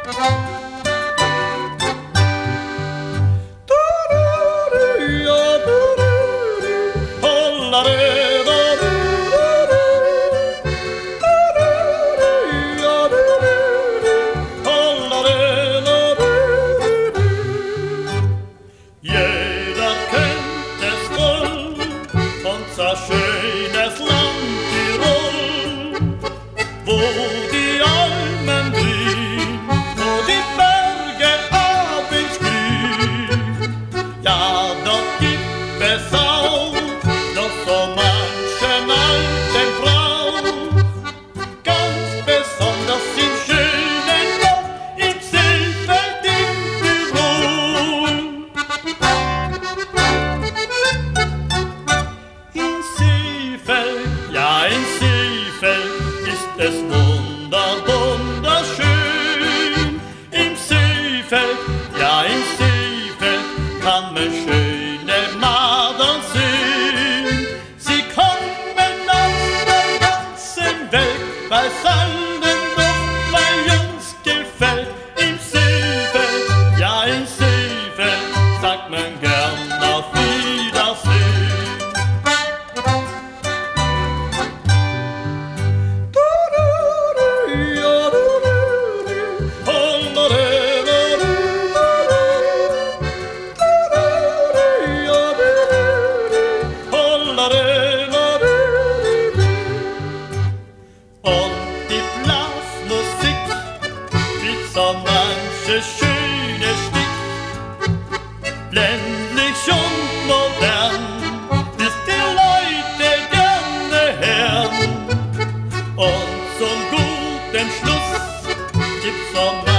Jeder kennt es wohl, unser schönes Land Tirol, wo die Almen blühen, wo die Berge abendgrün. Ja, dort gibt es auch noch so manchen alten Brauch, ganz besonders im schönen Dorf, im Seefeld in Tirol. In Seefeld, ja in Seefeld ist es wunderschön. Im Seefeld, ja in Seefeld kann man schöne Madern sehen. Sie kommen aus der ganzen Welt, weil's allen doch bei uns gefällt. Im Seefeld, ja in Seefeld sagt man gern auf Wiedersehen. Und die Blasmusik mit so manches schönes Stück, ländlich und modern, das die Leute gerne hören. Und zum guten Schluss gibt's so